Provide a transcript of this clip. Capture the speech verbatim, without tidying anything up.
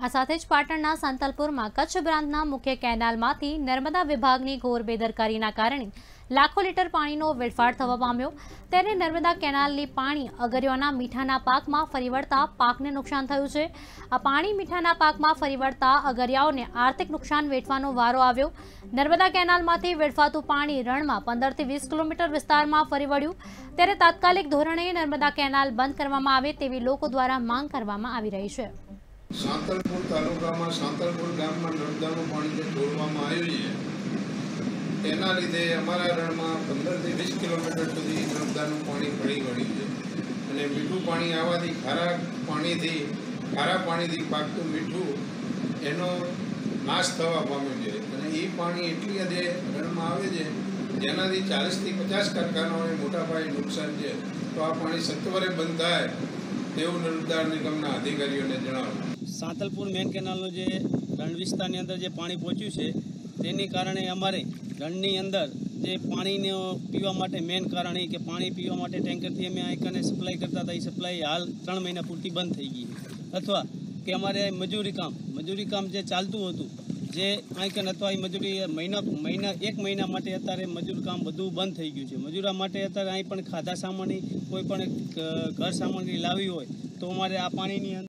આ સાથે જ પાટણના સાંતલપુરમાં કચ્છ બ્રાન્ચના મુખ્ય કેનાલમાંથી નર્મદા વિભાગની ઘોર બેદરકારીના કારણે લાખો લીટર પાણીનો વેડફાટ થવા પામ્યો। ત્યારે નર્મદા કેનાલની પાણી અગરિયાના મીઠાના પાકમાં ફરી વળતા પાકને નુકસાન થયું છે। આ પાણી મીઠાના પાકમાં ફરી વળતા અગરિયાઓને આર્થિક નુકસાન વેઠવાનો વારો આવ્યો। નર્મદા કેનાલમાંથી વેડફાતું પાણી રણમાં પંદર થી વીસ કિલોમીટર વિસ્તારમાં ફરી વળ્યું। ત્યારે તાત્કાલિક ધોરણે નર્મદા કેનાલ બંધ કરવામાં આવે તેવી લોકો દ્વારા માંગ કરવામાં આવી રહી છે। સાંતલપુર તાલુકામાં સાંતલપુર ગામમાં નર્મદાનું પાણી જે છોડવામાં આવ્યું છે તેના લીધે અમારા રણમાં પંદરથી વીસ કિલોમીટર સુધી નર્મદાનું પાણી ફરી વળ્યું છે અને મીઠું પાણી આવવાથી ખારા પાણીથી ખારા પાણીથી પાકતું મીઠું એનો નાશ થવા પામ્યો છે અને એ પાણી એટલી હદે રણમાં આવે છે જેનાથી ચાલીસથી પચાસ કારખાનાઓને મોટા પાયે નુકસાન છે। તો આ પાણી સત્વરે બંધ થાય તેવું નર્મદા નિગમના અધિકારીઓને જણાવ્યું। સાંતલપુર મેન કેનાલનું જે રણ વિસ્તારની અંદર જે પાણી પહોંચ્યું છે તેની કારણે અમારે રણની અંદર જે પાણીને પીવા માટે મેન કારણ એ કે પાણી પીવા માટે ટેન્કરથી અમે આઈકને સપ્લાય કરતા હતા, એ સપ્લાય હાલ ત્રણ મહિના પૂરતી બંધ થઈ ગઈ। અથવા કે અમારે મજૂરી કામ મજૂરી કામ જે ચાલતું હતું જે આઈકન અથવા એ મજૂરી મહિના મહિના એક મહિના માટે અત્યારે મજૂર કામ બધું બંધ થઈ ગયું છે। મજૂરા માટે અત્યારે અહીં પણ ખાધા સામાની કોઈ પણ ઘર સામગ્રી લાવી હોય તો અમારે આ પાણીની